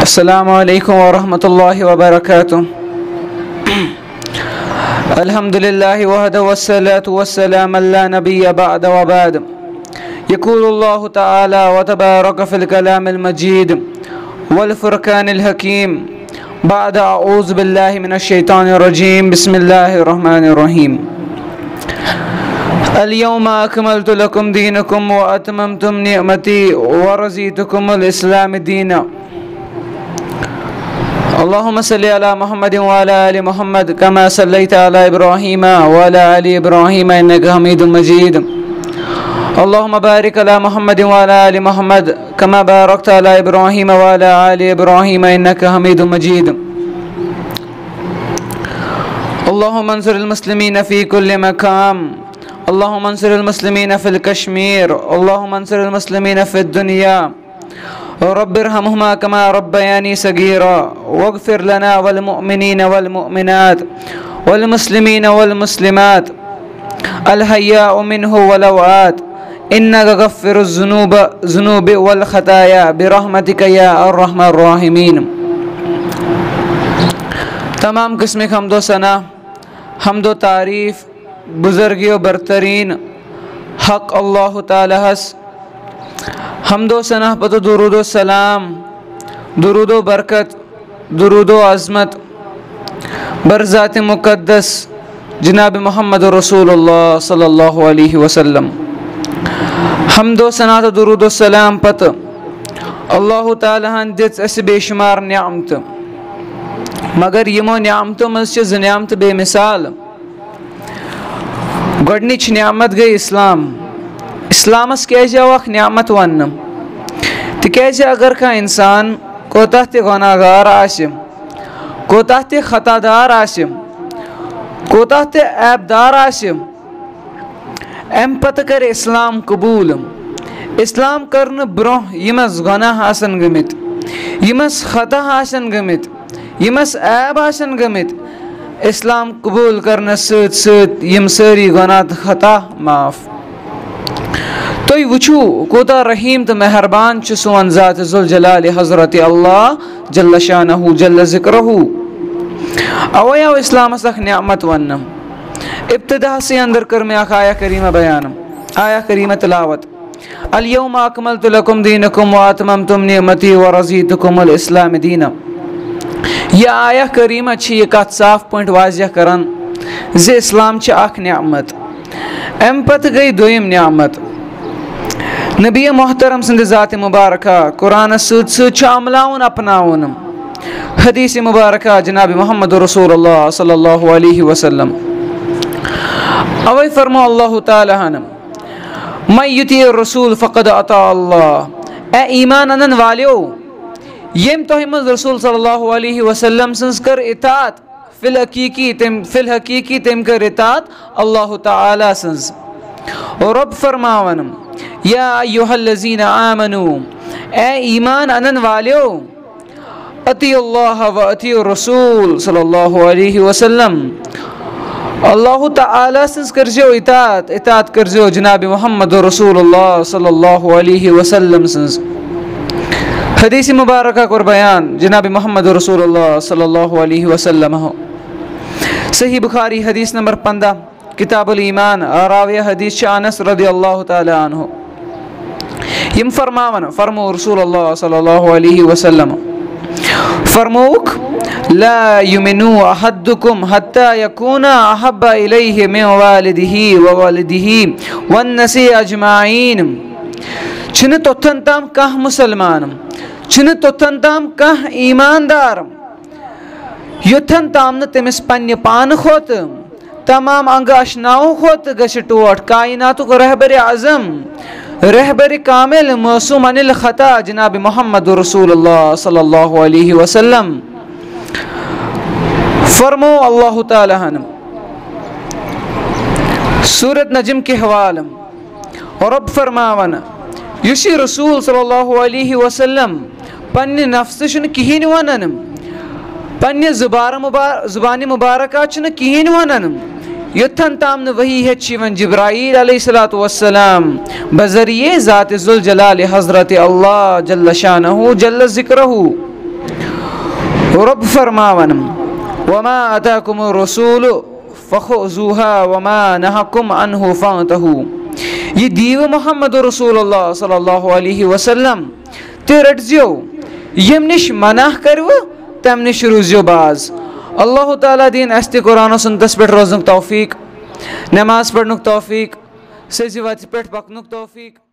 अस्सलामु अलैकुम वरहमतुल्लाहि वबरकातुहू। अल्हम्दुलिल्लाहि वहदहु वस्सलातु वस्सलामु अला नबिय्य बअद व बाद। यक़ूलुल्लाहु तआला व तबारक फ़िल कलामिल मजीद वल फ़ुरक़ानिल हकीम बअद अऊज़ु बिल्लाहि मिनश शैतानिर रजीम बिस्मिल्लाहिर रहमानिर रहीम। अल-यौमा अकमलतु लकुम दीनकुम व अतममतु निअमती व रज़ीतुकुमुल इस्लाम दीना। अल्लाहुम्मा सल्लि अला मुहम्मद व अला आलि मुहम्मद कमा सल्लैता अला इब्राहीम व अला आलि इब्राहीम इन्नका हमीदुम मजीद। अल्लाहुम्मा बारिक अला मुहम्मद व अला आलि मुहम्मद कमा बारकता अला इब्राहीम व अला आलि इब्राहीम इन्नका हमीदुम मजीद। अल्लाहुम्मा अंसुरिल मुस्लिमीन फ़ी कुल्लि मकाम। अल्लाहुम्मा अंसुरिल मुस्लिमीन फ़िल कश्मीर। अल्लाहुम्मा अंसुरिल मुस्लिमीन फ़िद दुनिया रब्बिरहमहुमा कमा रब्बयानी सगीरा वग़फ़िर लना वल मुअमिनीन वल मुअमिनात वल मुस्लिमीन वल मुस्लिमात अल हय्याउ मिन्हु वल अमवात इन्नका गफ़्फ़िरुज़ ज़ुनूबि वल ख़ताया बिरहमतिका या अर्हमर राहिमीन। तमाम किस्म हम्दो सना हम्दो तारीफ़ बुज़ुर्गी व बरतरीन हक़ अल्लाह ताला हस। हम्दो सना पतो दुरूदो सलाम दुरूदो बरकत दुरूदो अज़मत बरज़ात मुक़द्दस जनाब मोहम्मद रसूलुल्लाह सल्लल्लाहु अलैहि वसल्लम। हम्दो सना तो दुरूदो सलाम पत अल्लाह ताला हन दित अस बेशुमार नियामत, मगर यमो नियामतों मज़ ज़ नियामत बेमिसाल। गोडनिच नियामत गई इस्लाम। इस्लामस कैसे अख नियामत वन तिकाज अगर कह इंसान कोताह ते गुनाहगार आसिम कोताह ते खतादार आसिम कोताह ते ऐबदार आसिम अम पत कर इस्लाम कबूल। इस्लाम करन ब्रोह यमस गुनाह आसन गमित यमस खता आसन गमित यमस ऐब आसन गमित इस्लाम कबूल करने सत सत यम सारी गुनाह खता माफ। तुई वुचू कोता रहीम तो मेहरबान च सोन ज़ात ज़ुल जलाल हज़रत अल्लाह जल्ल शानहु जल्ल ज़िक्रहु। अवया इस्लाम सख नियामत वन इब्तिदा से अंदर कर में आया करीमा बयान आया करीमा तिलावत। अल-यौमा अकमलतु लकुम दीनकुम व अतममतु निअमती व रज़ीतुकुमुल इस्लाम दीना। यह आया करीमा छी ये कत साफ पॉइंट वाज़िह करन जे इस्लाम च अख नियामत। अम पत गई दोयम नियामत नबी मोहतरम सिंध ज़ात मुबारका कुरान सत अमलाउन अपनाउन हदीस मुबारका जनाब मोहम्मद रसूलुल्लाह सल्लल्लाहु अलैहि वसल्लम। अवै फरमो अल्लाह ताला मैं युती रसूल फ़क़द अता अल्लाह। ए ईमान अनन वालियो यम तोह मज रसूल सल्लल्लाहु अलैहि वसल्लम सन्स कर इताअत फिल हकीकी तम कर इताअत अल्लाह ताला सन्स। और रब फरमावन या अय्युहल्लज़ीना आमनू ए ईमान अनन वालियो अतिउल्लाह व अतिउर रसूल सल्लल्लाहु अलैहि वसल्लम। अल्लाह ताला सन्स करजो इताअत करजो जनाब मोहम्मद रसूलुल्लाह सल्लल्लाहु अलैहि वसल्लम सन्स। हदीस मुबारका कर बयान जनाब मोहम्मद रसूलुल्लाह सल्लल्लाहु अलैहि वसल्लम हो। सही बुखारी हदीस नंबर 15 किताबुल ईमान राविया हदीस अनस रज़ियल्लाहु ताला अन्हु। यम फरमावन फरमो रसूलुल्लाह सल्लल्लाहु अलैहि वसल्लम फरमोक ला युमिनु अहद्दुकुम हत्ता यकूना अहब्बा इलैहि मिन वालिदिही व वालिदिही वन नसी अजमाइन। छिन तोथन ताम कह मुसलमान छिन तोथन ताम कह ईमानदार युथन ताम न तमिस पन्ने पान खोत तमाम अंग अशनाओ खोत गश टोट कायनातुक रहबर आज़म रहबर कामिल मौसूम अनिल खता जनाब मोहम्मद रसूलुल्लाह सल्लल्लाहु अलैहि वसल्लम। फरमो अल्लाह ताला सूरत नजम के हवाले और रब फरमावन युशी रसूल सल्लल्लाहु अलैहि वसल्लम पन्ने नफ्स छन किहिन वनन पन्ने ज़ुबान मुबारका छन किहिन वनन युथन ताम न वही हेवन जिब्राईल अलैहिस्सलातु वस्सलाम बज़रिए ज़ात ज़ुल जलाल हज़रत अल्लाह जल्ल शानहु जल्ल ज़िक्रहु रब फरमावन वमा अताकुमुर रसूलु फखुज़ूहा वमा नहाकुम अन्हु फंतहू। ये दीव मोहम्मद रसूलुल्लाह सल्लल्लाहु अलैहि वसल्लम ते रटजो, यम निश मना करव तम निश रूजो बाज। अल्लाह ताला दीन अस्त कुरान सुन्नतस पे रोजनुक तौफीक, नमाज पढ़नुक तौफीक, सजी वत पे पकनुक तौफीक।